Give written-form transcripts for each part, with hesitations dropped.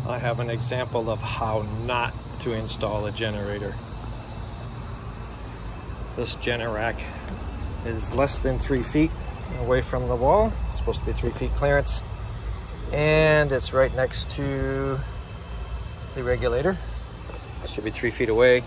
I have an example of how not to install a generator. This Generac is less than 3 feet away from the wall. It's supposed to be 3 feet clearance. And it's right next to the regulator. It should be 3 feet away.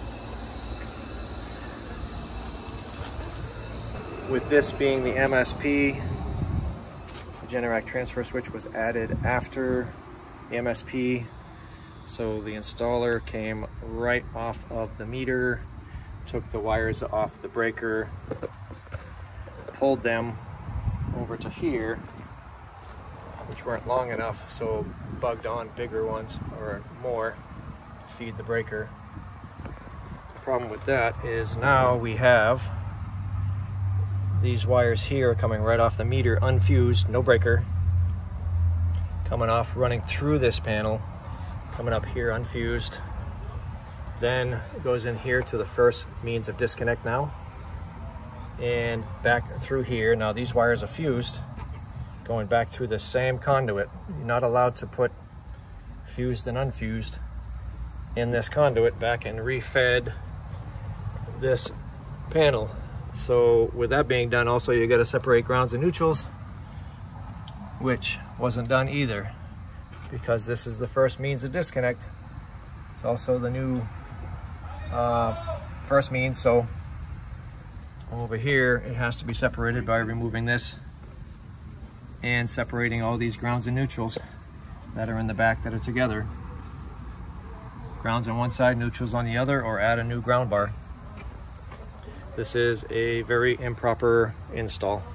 With this being the MSP, the Generac transfer switch was added after the MSP. So the installer came right off of the meter, took the wires off the breaker, pulled them over to here, which weren't long enough, so bugged on bigger ones or more to feed the breaker. The problem with that is now we have these wires here coming right off the meter, unfused, no breaker, coming off, running through this panel, coming up here unfused, then it goes in here to the first means of disconnect now, and back through here. Now these wires are fused, going back through the same conduit. You're not allowed to put fused and unfused in this conduit back and refed this panel. So with that being done, also you got to separate grounds and neutrals, which wasn't done either, because this is the first means of disconnect. It's also the new first means, so over here it has to be separated by removing this and separating all these grounds and neutrals that are in the back that are together. Grounds on one side, neutrals on the other, or add a new ground bar. This is a very improper install.